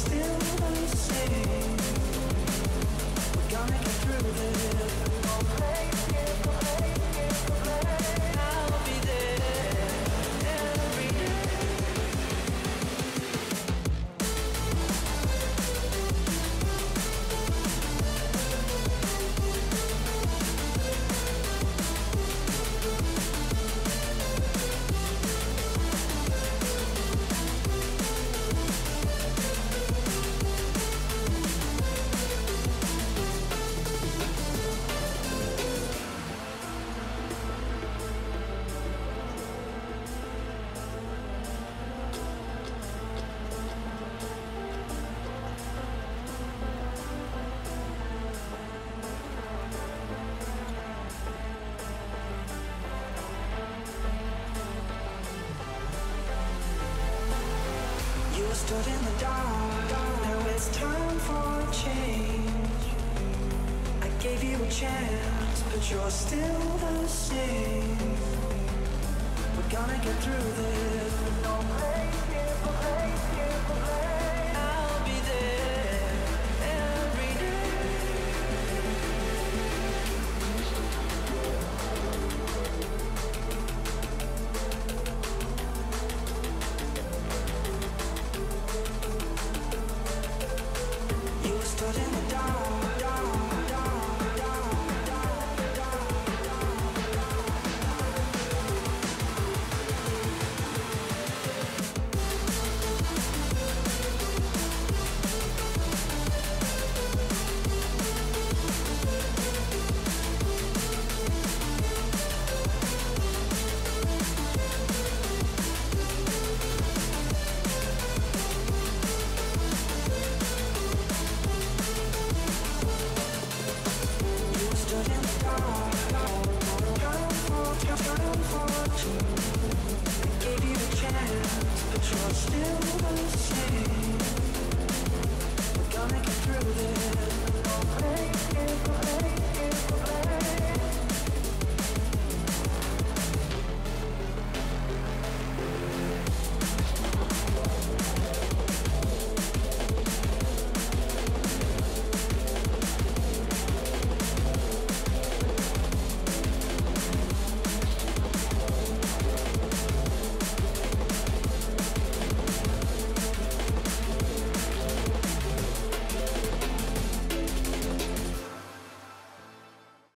still the same. We're gonna get through this. I'll be there every day. Stood in the dark, now it's time for change. I gave you a chance, but you're still the same. We're gonna get through this. No place here for place here for place. I'll be there every day. You stood in the dark. Gave you a chance, but you're still the same.